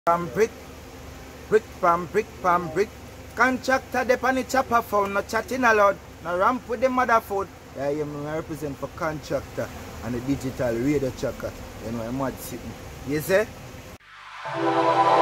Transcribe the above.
pam brick. Brick pam brick pam brick. Contractor de pan chopper phone, no chatting aloud, no ramp with the mother food. Yeah, I represent for contractor and the digital radio tracker. You know, I'm mad sitting. You see?